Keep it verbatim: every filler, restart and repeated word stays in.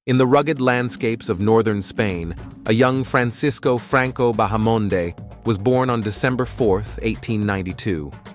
In the rugged landscapes of northern Spain, a young Francisco Franco Bahamonde was born on December fourth, eighteen ninety-two.